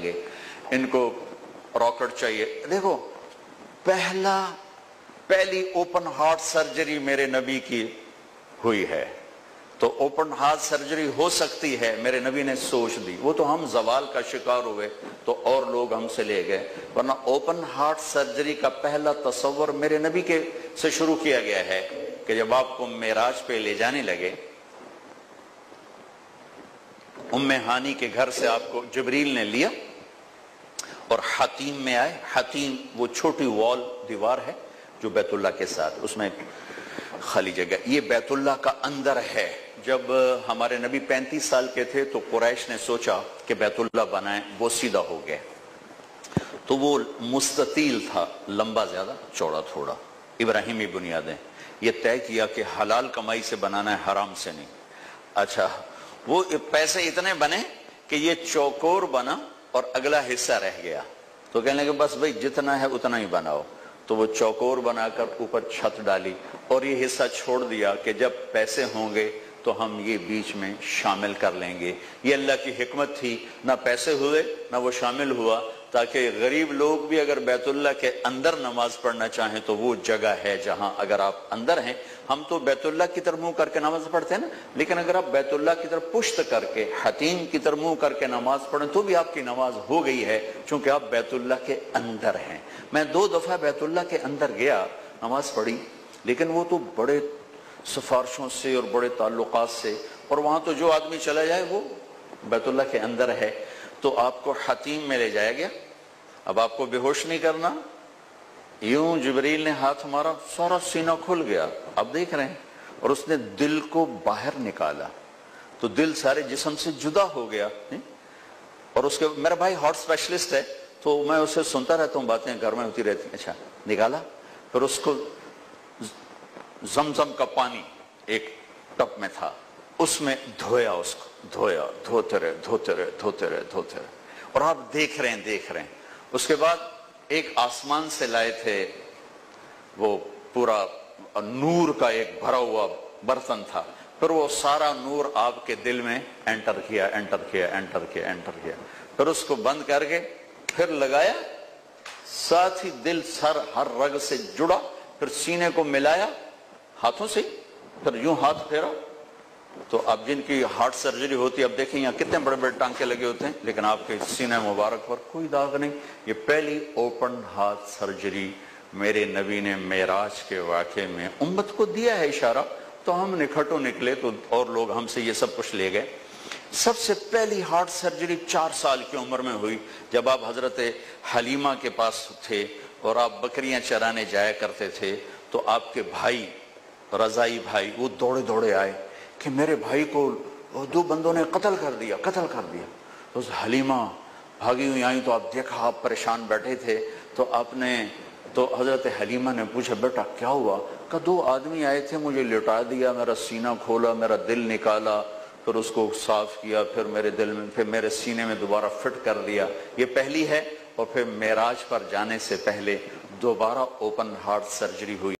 گے، ان کو راکٹ چاہیے۔ دیکھو پہلی اوپن ہارٹ سرجری میرے نبی کی ہوئی ہے، تو اوپن ہارٹ سرجری ہو سکتی ہے، میرے نبی نے سوچ دی۔ وہ تو ہم زوال کا شکار ہوئے تو اور لوگ ہم سے لے گئے، ورنہ اوپن ہارٹ سرجری کا پہلا تصور میرے نبی کے سے شروع کیا گیا ہے کہ جب آپ کو معراج پہ لے جانے لگے، ام ہانی کے گھر سے آپ کو جبریل نے لیا اور حتیم میں آئے۔ حتیم وہ چھوٹی وال دیوار ہے جو بیت اللہ کے ساتھ، اس میں خالی جگہ، یہ بیت اللہ کا اندر ہے۔ جب ہمارے نبی 35 سال کے تھے تو قریش نے سوچا کہ بیت اللہ بنائیں، وہ سیدھا ہو گیا تو وہ مستطیل تھا، لمبا زیادہ چوڑا تھوڑا، ابراہیمی بنیادیں، یہ طے کیا کہ حلال کمائی سے بنانا ہے، حرام سے نہیں۔ اچھا وہ پیسے اتنے بنے کہ یہ چوکور بنا اور اگلا حصہ رہ گیا، تو کہنے لگے بس بھئی جتنا ہے اتنا ہی بناؤ، تو وہ چوکور بنا کر اوپر چھت ڈالی اور یہ حصہ چھوڑ دیا کہ جب پیسے ہوں گے تو ہم یہ بیچ میں شامل کر لیں گے۔ یہ اللہ کی حکمت تھی، نہ پیسے ہوئے نہ وہ شامل ہوا، تاکہ غریب لوگ بھی اگر بیت اللہ کے اندر نماز پڑھنا چاہیں تو وہ جگہ ہے جہاں اگر آپ اندر ہیں، ہم تو بیت اللہ کی طرف منہ کر کے نماز پڑھتے ہیں نا، لیکن اگر آپ بیت اللہ کی طرف پشت کر کے حتیم کی طرف منہ کر کے نماز پڑھیں تو بھی آپ کی نماز ہو گئی ہے، چونکہ آپ بیت اللہ کے اندر ہیں۔ میں 2 دفعہ بیت اللہ کے اندر گیا، نماز پڑھی، لیکن وہ تو بڑے سفارشوں سے اور بڑے تعلقات سے، اور وہاں تو جو آدمی چلا جائے وہ بیت اللہ کے اندر ہے، تو آپ کو حتیم میں لے جایا گیا۔ اب آپ کو بے ہوش نہیں کرنا، یوں جبریل نے ہاتھ مارا، سارا سینہ کھل گیا، اب دیکھ رہے ہیں، اور اس نے دل کو باہر نکالا تو دل سارے جسم سے جدا ہو گیا۔ اور اس کے میرا بھائی ہارٹ اسپیشلسٹ ہے تو میں اسے سنتا رہتا ہوں، باتیں گھر میں ہوتی رہتی ہیں۔ اچھا نکالا، پھر اس کو زمزم کا پانی ایک ٹپ میں تھا، اس میں دھویا، اس کو دھویا، دھوتے رہے، اور آپ دیکھ رہے ہیں۔ اس کے بعد ایک آسمان سے لائے تھے، وہ پورا نور کا ایک بھرا ہوا برتن تھا، پھر وہ سارا نور آپ کے دل میں انٹر کیا، پھر اس کو بند کر کے پھر لگایا، ساتھ ہی دل سر ہر رگ سے جڑا، پھر سینے کو ملایا ہاتھوں سے، پھر یوں ہاتھ پھیرا، تو اب جن کی ہارٹ سرجری ہوتی ہے، اب دیکھیں یہاں کتنے بڑے بڑے ٹانکے لگے ہوتے ہیں، لیکن آپ کے سینہ مبارک پر کوئی داغ نہیں۔ یہ پہلی اوپن ہارٹ سرجری میرے نبی نے معراج کے واقعے میں امت کو دیا ہے اشارہ، تو ہم نکھٹو نکلے تو اور لوگ ہم سے یہ سب کچھ لے گئے۔ سب سے پہلی ہارٹ سرجری 4 سال کی عمر میں ہوئی، جب آپ حضرت حلیمہ کے پاس تھے اور آپ بکریاں چرانے جایا کرتے تھے، تو آپ کے بھائی رضائی بھائی وہ دوڑے آئے کہ میرے بھائی کو 2 بندوں نے قتل کر دیا۔ تو حلیمہ بھاگی ہوئی آئیں تو آپ دیکھا، آپ پریشان بیٹھے تھے، تو حضرت حلیمہ نے پوچھا بیٹا کیا ہوا؟ کہ 2 آدمی آئے تھے، مجھے لٹا دیا، میرا سینہ کھولا، میرا دل نکالا، پھر اس کو صاف کیا، پھر میرے دل میں، پھر میرے سینے میں دوبارہ فٹ کر دیا۔ یہ پہلی ہے، اور پھر معراج پر جانے سے پہلے دوبارہ اوپن ہارٹ سرجری ہوئی۔